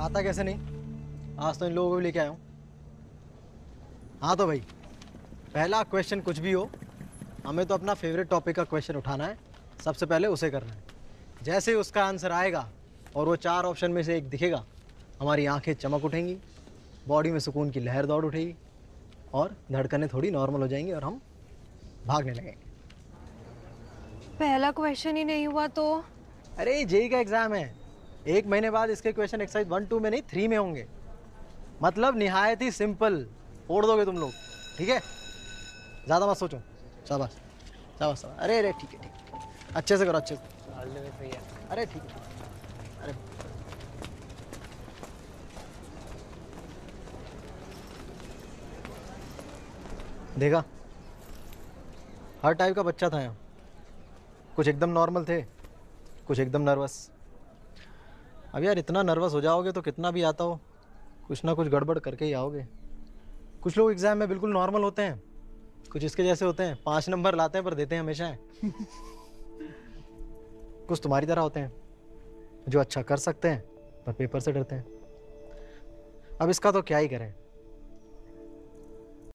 आता कैसे नहीं, आज तो इन लोगों को भी लेके आया हूँ। हाँ तो भाई, पहला क्वेश्चन कुछ भी हो, हमें तो अपना फेवरेट टॉपिक का क्वेश्चन उठाना है, सबसे पहले उसे करना है। जैसे ही उसका आंसर आएगा और वो 4 ऑप्शन में से एक दिखेगा, हमारी आंखें चमक उठेंगी, बॉडी में सुकून की लहर दौड़ उठेगी और धड़कनें थोड़ी नॉर्मल हो जाएंगी और हम भागने लगेंगे। पहला क्वेश्चन ही नहीं हुआ तो? अरे जेई का एग्जाम है, 1 महीने बाद इसके क्वेश्चन एक्सरसाइज 1 2 में नहीं 3 में होंगे। मतलब निहायत ही सिंपल, फोड़ दोगे तुम लोग। ठीक है, ज़्यादा मत सोचो। शाबाश शाबाश शाबाश। अरे अरे ठीक है ठीक है, अच्छे से करो अच्छे से। अरे ठीक है। अरे देखा, हर टाइप का बच्चा था यहाँ। कुछ एकदम नॉर्मल थे, कुछ एकदम नर्वस। अब यार इतना नर्वस हो जाओगे तो कितना भी आता हो, कुछ ना कुछ गड़बड़ करके ही आओगे। कुछ लोग एग्जाम में बिल्कुल नॉर्मल होते हैं, कुछ इसके जैसे होते हैं, 5 नंबर लाते हैं पर देते हैं हमेशा है। कुछ तुम्हारी तरह होते हैं जो अच्छा कर सकते हैं पर पेपर से डरते हैं। अब इसका तो क्या ही करें।